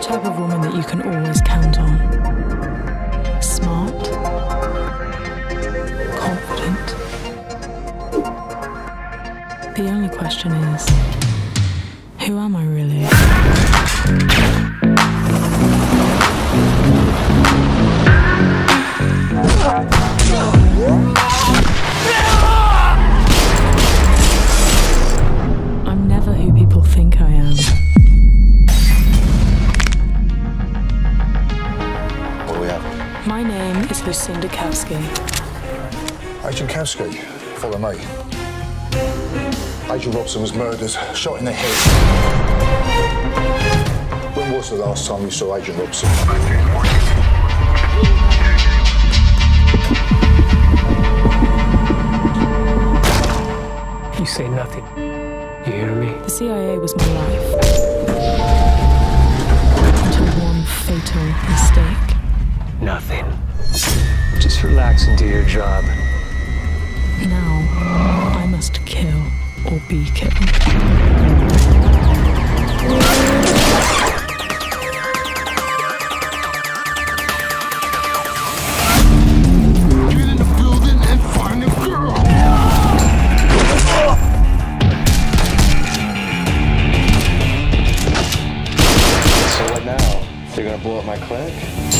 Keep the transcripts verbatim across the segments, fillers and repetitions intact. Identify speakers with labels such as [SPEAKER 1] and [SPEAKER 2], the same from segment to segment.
[SPEAKER 1] type of woman that you can always count on. Smart, confident. The only question is, who am I really? I'm never who people think I am.
[SPEAKER 2] What do we have?
[SPEAKER 1] My name is Lucinda Kowski.
[SPEAKER 2] Agent Kowski, follow me. Agent Robson was murdered, shot in the head. When was the last time you saw Agent Robson?
[SPEAKER 3] You say nothing. You hear me?
[SPEAKER 1] The C I A was my life. Until one fatal mistake.
[SPEAKER 3] Nothing. Just relax and do your job.
[SPEAKER 1] Now, I must kill or be killed.
[SPEAKER 4] Get in the building and find a girl.
[SPEAKER 5] So what now? They're gonna blow up my clinic?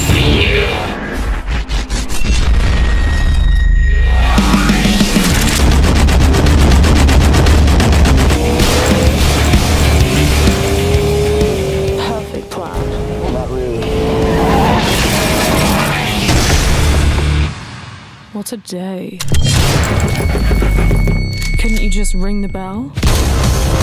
[SPEAKER 1] Perfect plan.
[SPEAKER 5] Not really.
[SPEAKER 1] What a day. Couldn't you just ring the bell?